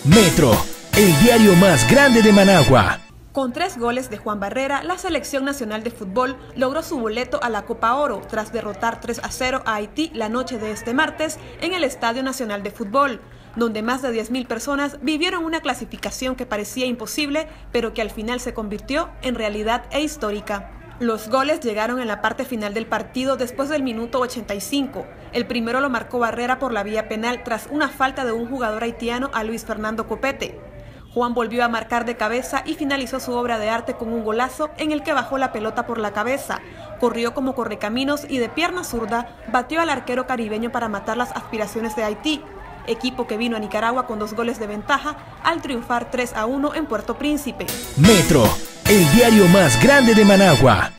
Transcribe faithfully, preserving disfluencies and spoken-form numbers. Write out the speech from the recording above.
Metro, el diario más grande de Managua. Con tres goles de Juan Barrera, la Selección Nacional de Fútbol logró su boleto a la Copa Oro tras derrotar tres a cero a Haití la noche de este martes en el Estadio Nacional de Fútbol, donde más de diez mil personas vivieron una clasificación que parecía imposible, pero que al final se convirtió en realidad e histórica. Los goles llegaron en la parte final del partido después del minuto ochenta y cinco. El primero lo marcó Barrera por la vía penal tras una falta de un jugador haitiano a Luis Fernando Copete. Juan volvió a marcar de cabeza y finalizó su obra de arte con un golazo en el que bajó la pelota por la cabeza, corrió como correcaminos y de pierna zurda batió al arquero caribeño para matar las aspiraciones de Haití, equipo que vino a Nicaragua con dos goles de ventaja al triunfar tres a uno en Puerto Príncipe. Metro, el diario más grande de Managua.